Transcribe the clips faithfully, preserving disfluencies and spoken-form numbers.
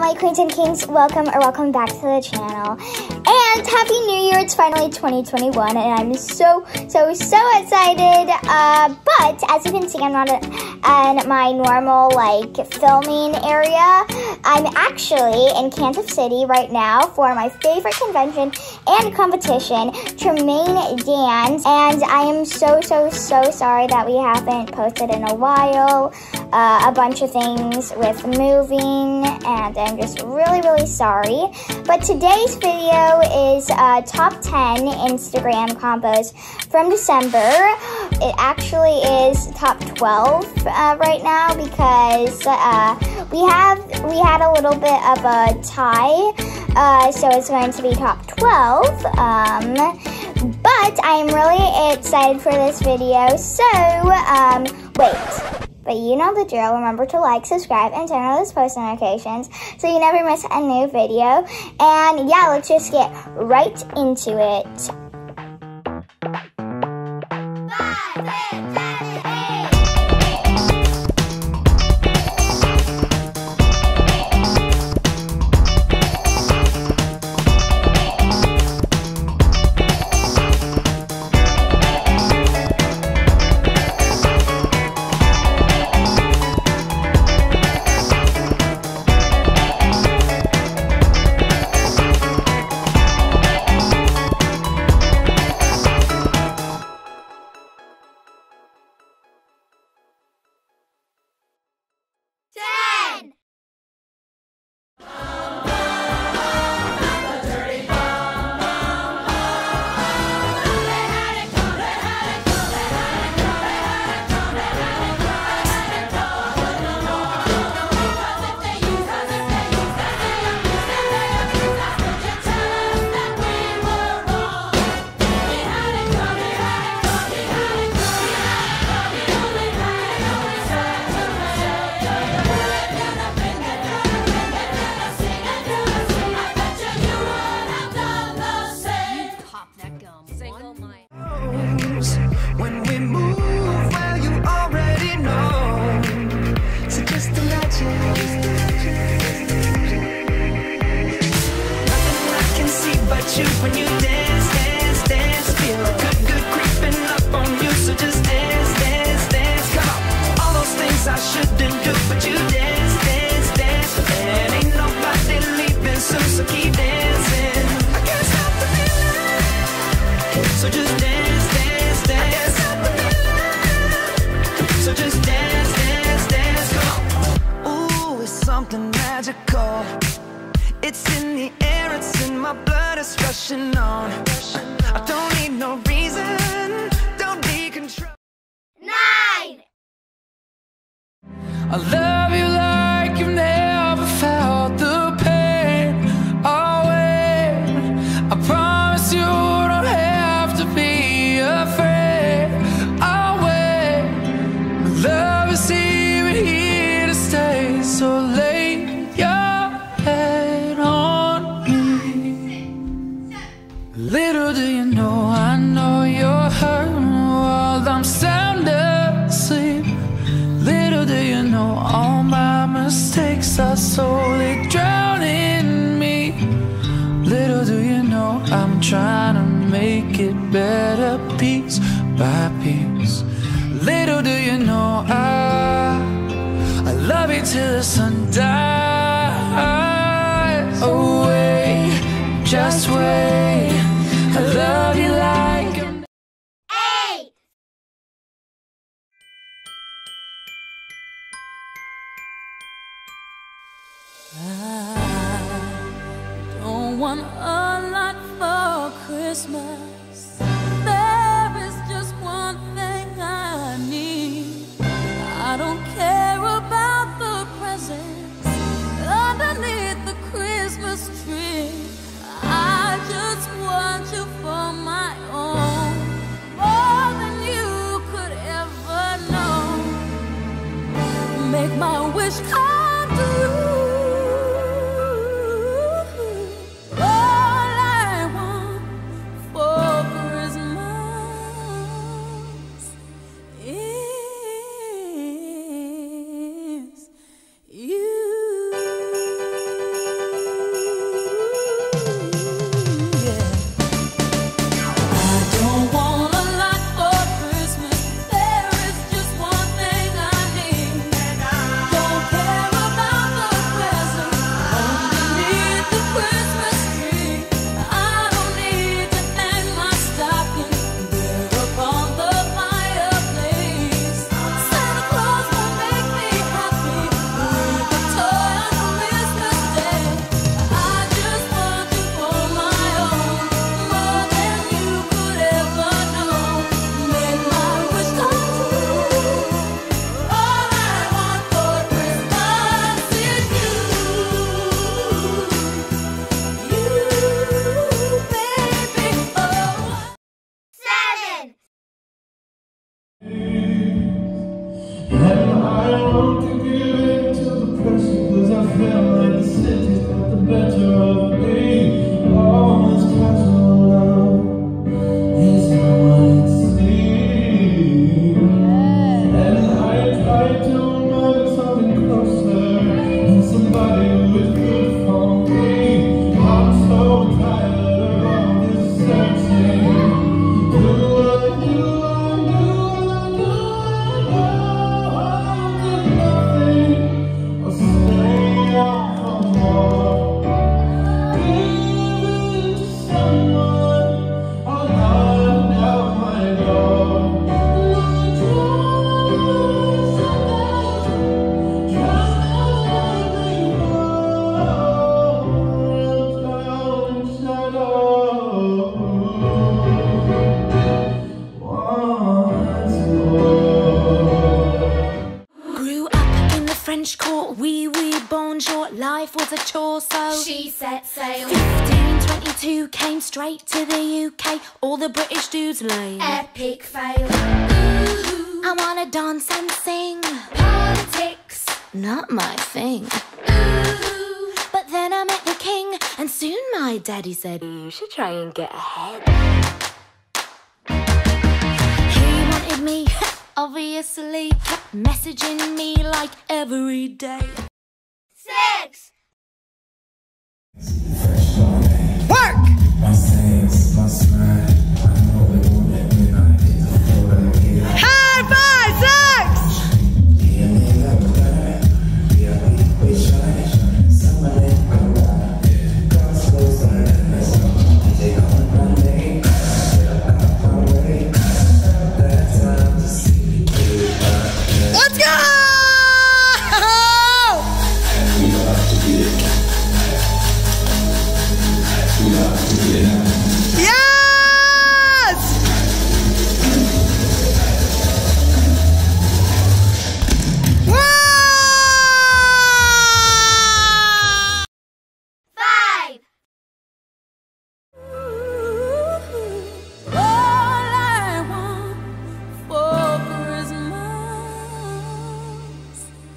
my queens and kings, welcome or welcome back to the channel. And Happy New Year, it's finally twenty twenty-one and I'm so, so, so excited. Uh, but as you can see, I'm not in my normal like filming area. I'm actually in Kansas City right now for my favorite convention and competition, Tremaine Dance. And I am so, so, so sorry that we haven't posted in a while. Uh, a bunch of things with moving, and I'm just really, really sorry. But today's video is uh, top ten Instagram combos from December. It actually is top twelve uh, right now because uh, we have we had a little bit of a tie, uh, so it's going to be top twelve. Um, but I'm really excited for this video. So um, wait. But you know the drill. Remember to like, subscribe, and turn on those post notifications so you never miss a new video. And yeah, let's just get right into it. Five, six, seven, eight. When you dance, dance, dance, feel good, good creeping up on you. So just dance, dance, dance. Come on, all those things I shouldn't do, but you dance, dance, dance. And ain't nobody leaving soon, so keep dancing. I can't stop the feeling. So just dance, dance, dance. I can't stop the feeling. So just dance, dance, dance. Come on. Ooh, it's something magical. It's in the air, it's in my blood, it's rushing on. I don't need no reason, don't need control. Nine! I love you like you've never felt the pain. Oh, wait, I promise you don't have to be afraid. Oh, wait, love is even here to stay, so lay your head on me. Little do you know, I know you're hurting while I'm sound asleep. Little do you know, all my mistakes are slowly drowning me. Little do you know, I'm trying to make it better piece by piece. Little do you know, I, I love you till the sun dies. Oh wait, just wait, I love you like a Eight! I don't want a lot for Christmas. There is just one thing I need. I don't care about the presents underneath the Christmas tree. I just want you for my own, more than you could ever know. Make my wish come true. All I want for life was a chore, so she set sail. fifteen twenty-two came straight to the U K. All the British dudes lame. Epic fail. Ooh. I wanna dance and sing. Politics, not my thing. ooh. But then I met the king, and soon my daddy said, you should try and get ahead. He wanted me, obviously, kept messaging me like every day. Six. Work! High five, six! Let's go! Yes! Wow! Five. All I want for Christmas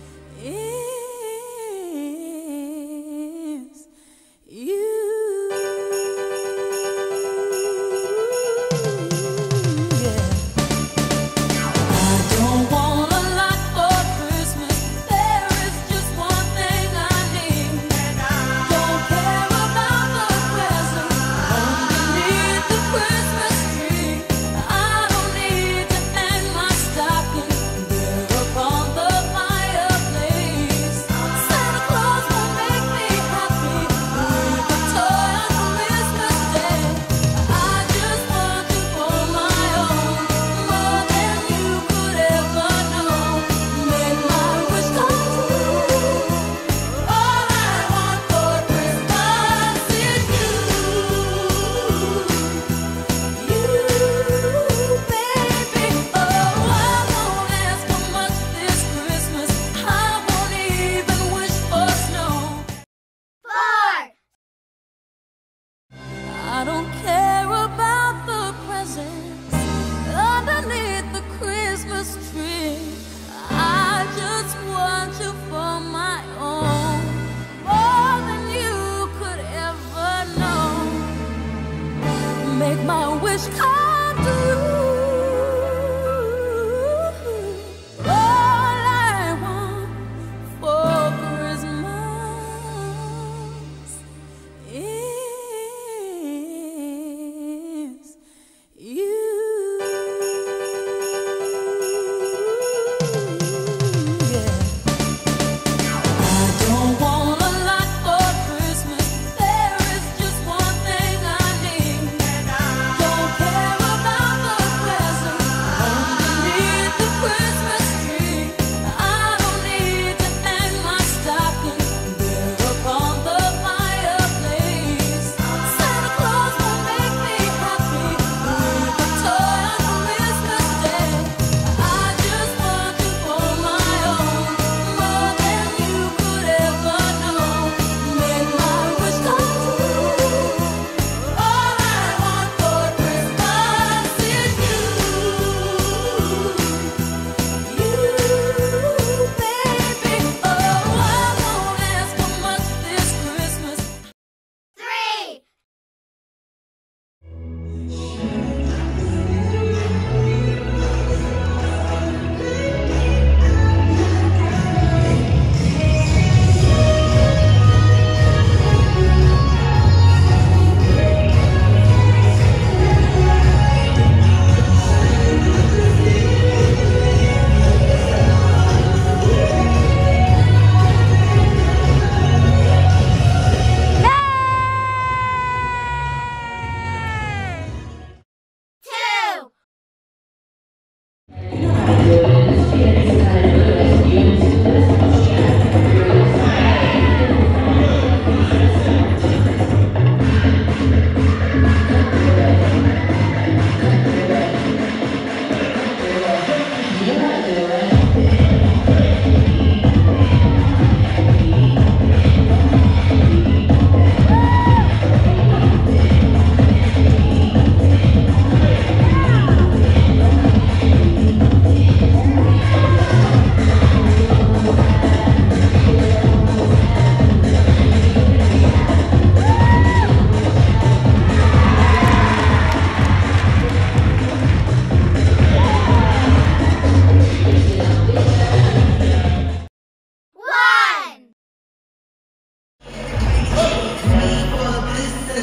is you. Yeah. I don't want a lot for Christmas. There is just one thing I need. Don't care about the present. Only need the Christmas tree. I don't need to hang my stocking there upon the fireplace. Santa Claus will make me happy with a toy on Christmas Day. I just want you for my own, more than you could ever know. Make my wish come true. All I want for Christmas is you. You, baby. Oh, I won't ask for much this Christmas. I won't even wish for snow. Four. I don't care about the presents underneath the Christmas tree. I just want you for my own, more than you could ever know. Make my wish come true. All I want for Christmas is you. Yeah. I don't want a lot for Christmas. There is just one thing I need. Don't care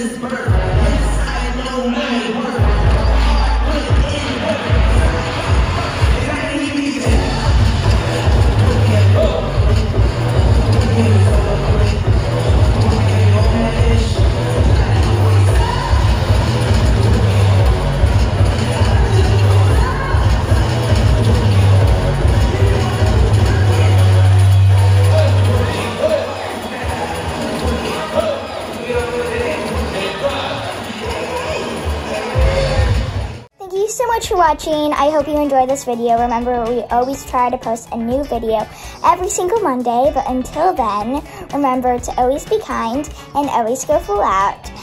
So much for watching. I hope you enjoyed this video. Remember, we always try to post a new video every single Monday, but until then, remember to always be kind and always go full out.